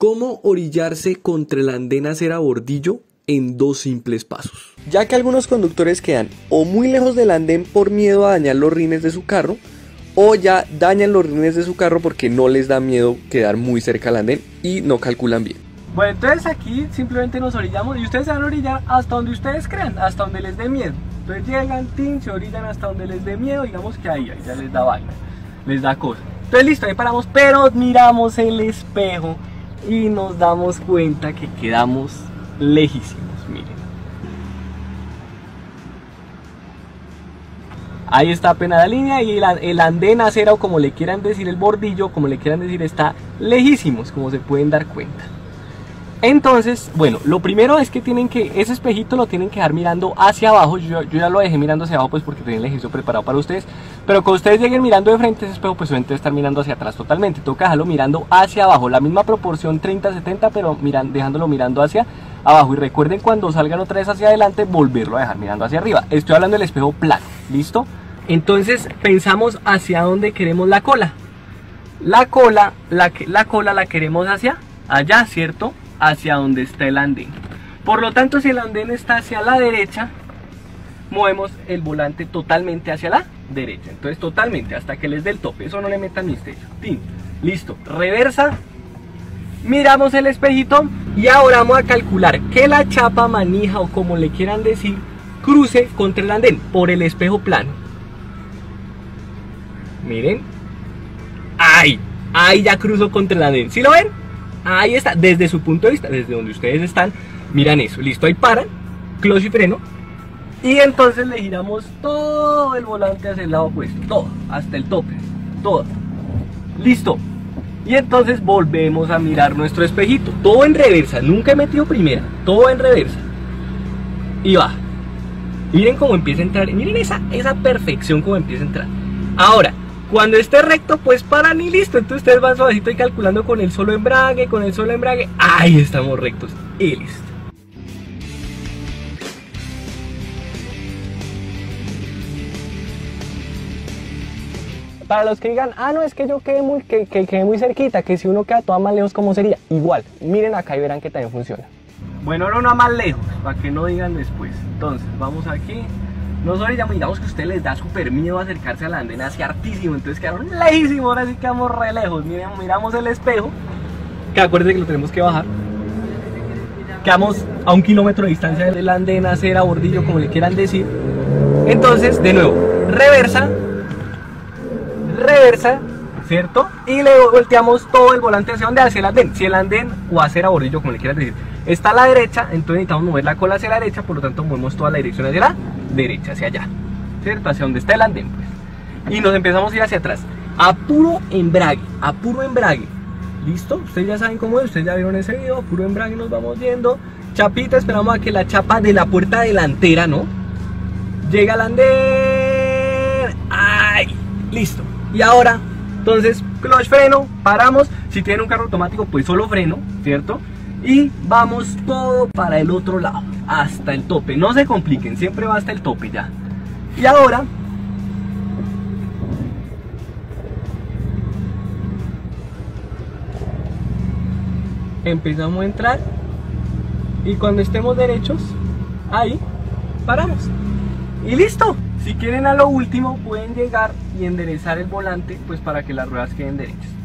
¿Cómo orillarse contra el andén acera bordillo en 2 simples pasos? Ya que algunos conductores quedan o muy lejos del andén por miedo a dañar los rines de su carro, o ya dañan los rines de su carro porque no les da miedo quedar muy cerca al andén y no calculan bien. Bueno, entonces aquí simplemente nos orillamos y ustedes se van a orillar hasta donde ustedes crean, hasta donde les dé miedo. Entonces llegan, se orillan hasta donde les dé miedo, digamos que ahí ya les da vaina, les da cosa. Entonces listo, ahí paramos, pero miramos el espejo y nos damos cuenta que quedamos lejísimos, miren. Ahí está apenas la línea y el andén acera, o como le quieran decir, el bordillo, como le quieran decir, está lejísimos, como se pueden dar cuenta. Entonces, bueno, lo primero es que ese espejito lo tienen que dejar mirando hacia abajo. Yo ya lo dejé mirando hacia abajo pues porque tenía el ejercicio preparado para ustedes. Pero cuando ustedes lleguen mirando de frente ese espejo, pues obviamente debe estar mirando hacia atrás totalmente. Toca dejarlo mirando hacia abajo, la misma proporción 30-70, pero dejándolo mirando hacia abajo. Y recuerden, cuando salgan otra vez hacia adelante, volverlo a dejar mirando hacia arriba. Estoy hablando del espejo plano, ¿listo? Entonces pensamos hacia dónde queremos la cola. La cola la queremos hacia allá, ¿cierto? Hacia donde está el andén. Por lo tanto, si el andén está hacia la derecha, movemos el volante totalmente hacia la derecha. Entonces totalmente, hasta que les dé el tope. Eso no le metan misterio. ¡Tin! Listo. Reversa. Miramos el espejito y ahora vamos a calcular que la chapa, manija o como le quieran decir, cruce contra el andén por el espejo plano. Miren. ¡Ay! Ahí ya cruzó contra el andén. ¿Sí lo ven? Ahí está, desde su punto de vista, desde donde ustedes están, miran eso, listo, ahí paran, clutch y freno, y entonces le giramos todo el volante hacia el lado opuesto, todo, hasta el tope, todo, listo, y entonces volvemos a mirar nuestro espejito, todo en reversa, nunca he metido primera, todo en reversa, y va, miren cómo empieza a entrar, miren esa perfección como empieza a entrar. Ahora, cuando esté recto, pues paran y listo. Entonces ustedes van suavecito y calculando con el solo embrague, ahí estamos rectos y listo. Para los que digan, ah no, es que yo quedé muy cerquita, que si uno queda toda más lejos, ¿cómo sería? Igual, miren acá y verán que también funciona. Bueno, ahora no más lejos, para que no digan después. Entonces, vamos aquí. Nosotros ya miramos que a ustedes les da súper miedo acercarse al andén hacia hartísimo, entonces quedaron lejísimos, ahora sí quedamos re lejos. Miramos el espejo, que acuérdense que lo tenemos que bajar. Quedamos a 1 kilómetro de distancia del andén acera bordillo, como le quieran decir. Entonces, de nuevo, reversa, ¿cierto? Y le volteamos todo el volante hacia donde, hacia el andén. Si el andén o acera bordillo, como le quieran decir, está a la derecha, entonces necesitamos mover la cola hacia la derecha, por lo tanto movemos toda la dirección hacia la derecha, hacia allá, ¿cierto? Hacia donde está el andén, pues. Y nos empezamos a ir hacia atrás, a puro embrague, ¿listo? Ustedes ya saben cómo es, ustedes ya vieron ese video, a puro embrague nos vamos yendo. Chapita, esperamos a que la chapa de la puerta delantera, ¿no? Llega al andén, ¡ay! Listo. Y ahora, entonces, clutch, freno, paramos. Si tienen un carro automático, pues solo freno, ¿cierto? Y vamos todo para el otro lado, hasta el tope. No se compliquen, siempre va hasta el tope ya. Y ahora empezamos a entrar y cuando estemos derechos, ahí paramos y listo. Si quieren a lo último pueden llegar y enderezar el volante pues para que las ruedas queden derechas.